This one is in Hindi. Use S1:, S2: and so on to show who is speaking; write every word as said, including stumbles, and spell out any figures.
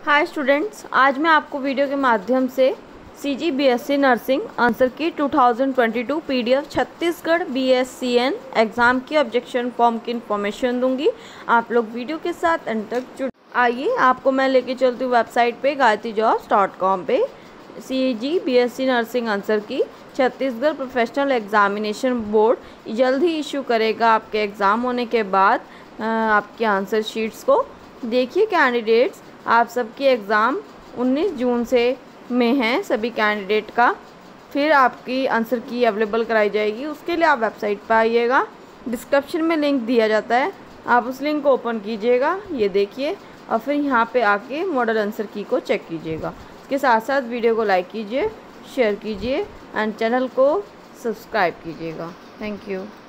S1: हाय स्टूडेंट्स, आज मैं आपको वीडियो के माध्यम से C G B S C nursing answer key दो हज़ार बाईस PDF Chhattisgarh B S C N exam की ऑब्जेक्शन फॉर्म की इन्फॉर्मेशन दूंगी। आप लोग वीडियो के साथ अंत तक जुड़ आइए। आपको मैं लेके चलती हूँ वेबसाइट पे गायत्री जॉब्स डॉट कॉम पे। C G B S C nursing answer key Chhattisgarh professional examination board जल्द ही इशू करेगा आपके एग्ज़ाम होने के बाद आपके आंसर शीट्स को। देखिए कैंडिडेट्स, आप सबकी एग्ज़ाम उन्नीस जून से में है सभी कैंडिडेट का। फिर आपकी आंसर की अवेलेबल कराई जाएगी, उसके लिए आप वेबसाइट पर आइएगा। डिस्क्रिप्शन में लिंक दिया जाता है, आप उस लिंक को ओपन कीजिएगा, ये देखिए, और फिर यहाँ पे आके मॉडल आंसर की को चेक कीजिएगा। इसके साथ साथ वीडियो को लाइक कीजिए, शेयर कीजिए एंड चैनल को सब्सक्राइब कीजिएगा। Thank you.